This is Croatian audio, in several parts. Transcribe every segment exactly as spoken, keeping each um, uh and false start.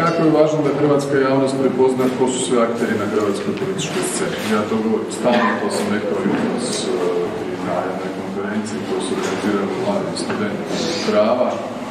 jako je važno da hrvatska javnost prepozna ko su sve akteri na hrvatskoj političkoj sceni. Ja to govorim stalno, to sam rekao jutros i na jednoj konferenciji koju su organizirali mladi studenti prava.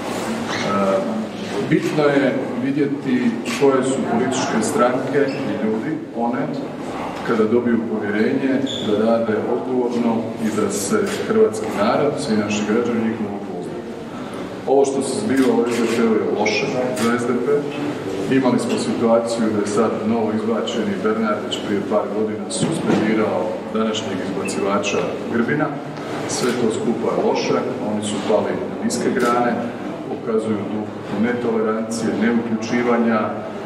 Bitno je vidjeti koje su političke stranke i ljudi, one, kada dobiju povjerenje, da rade odgovorno i da se hrvatski narod, svi naši građani, njih mogu pouzdati. Ovo što se zbiva u S D P-u je loše za S D P. Imali smo situaciju da je sad novo izbačeni Bernardić prije par godina suspendirao današnjeg izbacivača Grbina. Sve to skupa je loše, oni su pali na niske grane, pokazuju duh netolerancije, neuključivanja,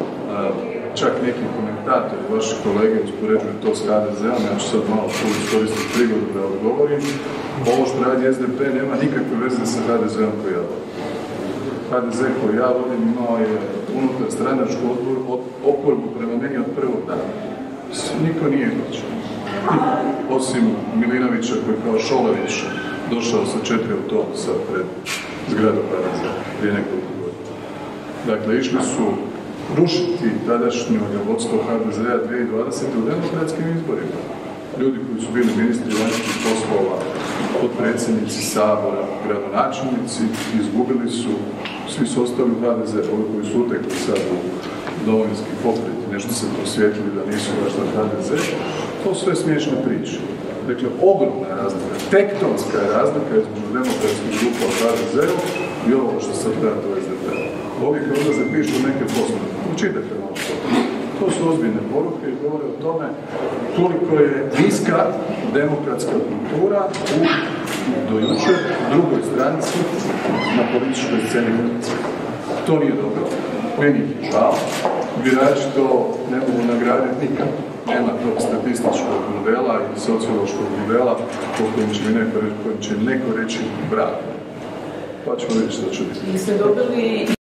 čak neki komentatori, vaši kolege uspoređuju to s H D Z-om, ja ću sad malo iskoristiti prigodu da odgovorim. Ovo što radi S D P nema nikakve veze sa H D Z-om koji ja vodim. H D Z koji ja vodim imao je unutar stranačku oporbu prema meni od prvog dana. Niko nije izbačen. Osim Milinovića koji kao Šolović došao sa četiri autobusa pred zgradu H D Z-a prije nekoliko godina. Dakle, išli su rušiti tadašnju vodstvo H D Z-a dvije tisuće dvadesete. u demokratskim izborima. Ljudi koji su bili ministri vanjskih poslova, potpredsjednici sabora, gradonačelnici, izgubili su, svi su ostali u H D Z-u, ovi koji su utekli sad u domovinski pokret i nešto se prosvjetili da nisu baš za H D Z, to su sve smiješne priče. Dakle, ogromna razlika, tektonska je razlika između demokratskih grupa u H D Z-u i ovo što sad radi u S D P-u. Ovi koji odlaze pišu neke poslove, učitajte malo to. To su ozbiljne poruke i govore o tome koliko je niska demokratska kultura u do jučer drugoj stranici na političkoj sceni Hrvatske. To nije dobro, meni je žao, birači to ne mogu nagraditi nikad. Nema tog statističkog modela i sociološkog modela po kojem će mi neko, će neko reći bravo. Pa ćemo vidjeti što će biti.